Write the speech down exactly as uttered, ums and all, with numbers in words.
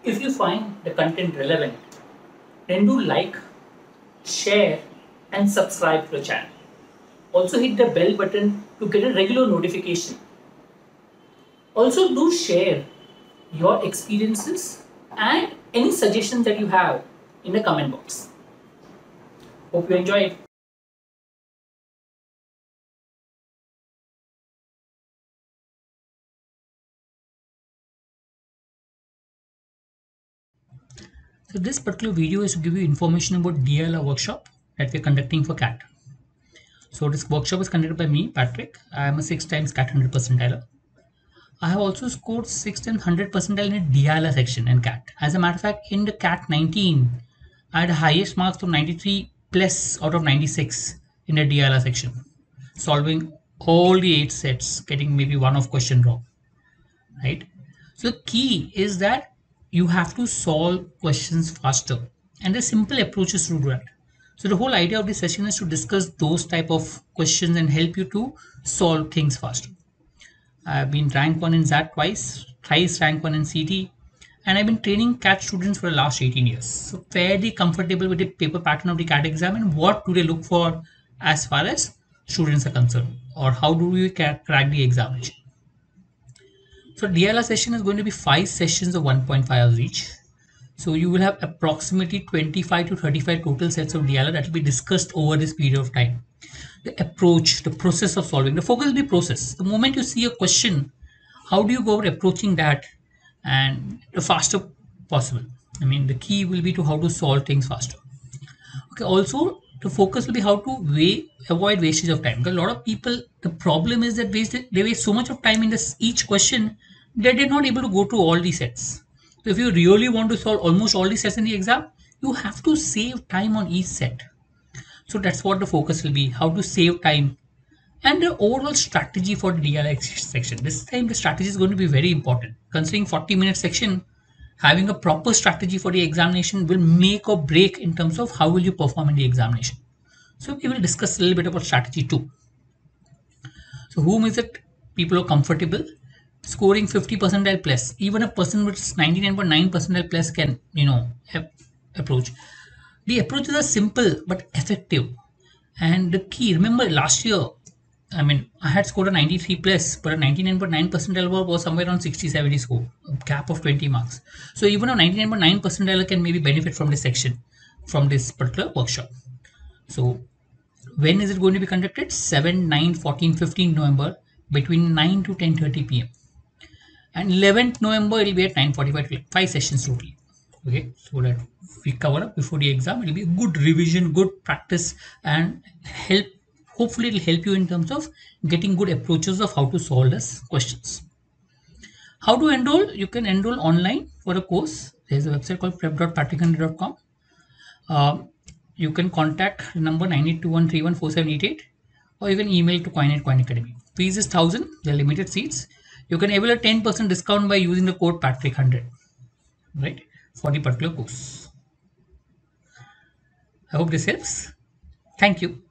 If you find the content relevant, then do like, share, and subscribe to the channel. Also hit the bell button to get a regular notification. Also do share your experiences and any suggestions that you have in the comment box. Hope you enjoy it. So this particular video is to give you information about D L R workshop that we are conducting for C A T. So this workshop is conducted by me, Patrick. I am a six times C A T one hundred percentiler. I have also scored six times one hundred percentile in a D L R section in C A T. As a matter of fact, in the C A T nineteen, I had the highest marks of ninety-three plus out of ninety-six in the D L R section, solving all the eight sets, getting maybe one of question wrong, right? So the key is that you have to solve questions faster, and there's simple approaches to do that. So the whole idea of this session is to discuss those type of questions and help you to solve things faster. I've been rank one in Z A T twice, thrice rank one in C T, and I've been training C A T students for the last eighteen years. So fairly comfortable with the paper pattern of the C A T exam and what do they look for as far as students are concerned, or how do we crack the examination. So D L R session is going to be five sessions of one point five hours each. So you will have approximately twenty-five to thirty-five total sets of D L R that will be discussed over this period of time. The approach, the process of solving, the focus will be process. The moment you see a question, how do you go about approaching that and the faster possible? I mean, the key will be to how to solve things faster. Okay, also the focus will be how to weigh, avoid wastage of time. Because a lot of people, the problem is that waste, they waste so much of time in this each question that they're not able to go to all the sets. So if you really want to solve almost all the sets in the exam, you have to save time on each set. So that's what the focus will be, how to save time and the overall strategy for the D L R section. This time the strategy is going to be very important. Considering forty minute section, having a proper strategy for the examination will make or break in terms of how will you perform in the examination. So we will discuss a little bit about strategy too. So whom is it people are comfortable scoring fifty percentile plus? Even a person with ninety-nine point nine percentile plus can, you know, approach. The approaches are simple but effective. And the key, remember last year, I mean, I had scored a ninety-three plus, but a ninety-nine point nine percentile was somewhere around sixty seventy score, a gap of twenty marks. So even a ninety-nine point nine percentile can maybe benefit from this section, from this particular workshop. So when is it going to be conducted? seven, nine, fourteen, fifteen November between nine to ten thirty p m And eleventh November it will be at nine forty-five, five sessions totally. Okay, so that we cover up before the exam. It will be a good revision, good practice, and help. Hopefully, it will help you in terms of getting good approaches of how to solve this questions. How to enroll? You can enroll online for a course. There's a website called prep dot patrick hundred dot com. Um, you can contact the number nine eight two one three one four seven eight eight, or you can email to Coin at Coin Academy. Fees is one thousand. There are limited seats. You can avail a ten percent discount by using the code Patrick one hundred, right, for the particular course. I hope this helps. Thank you.